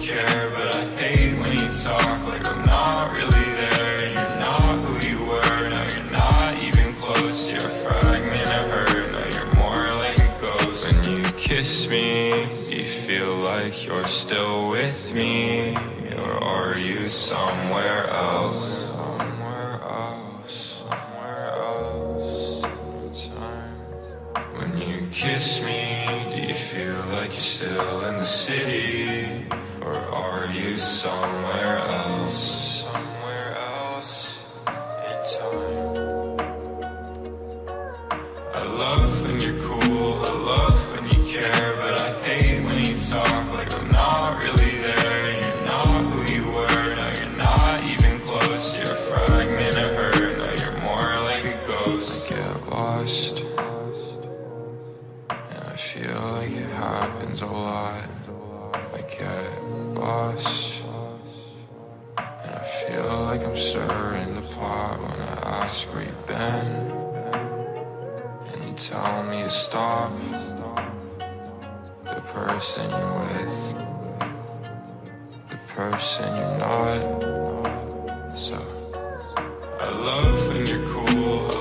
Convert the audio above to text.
care, but I hate when you talk like I'm not really there. And you're not who you were, no you're not even close. You're a fragment of hurt, no you're more like a ghost. When you kiss me, do you feel like you're still with me? Or are you somewhere else? Somewhere else, somewhere else. Time. When you kiss me, do you feel like you're still in the city? Or are you somewhere else? Somewhere else in time. I love when you're cool, I love when you care, but I hate when you talk like I'm not really there. And you're not who you were, no you're not even close. You're a fragment of hurt, no you're more like a ghost. I get lost, and I feel like it happens a lot. I get lost, and I feel like I'm stirring the pot when I ask where you've been. And you tell me to stop the person you're with, the person you're not. So I love when you're cool, I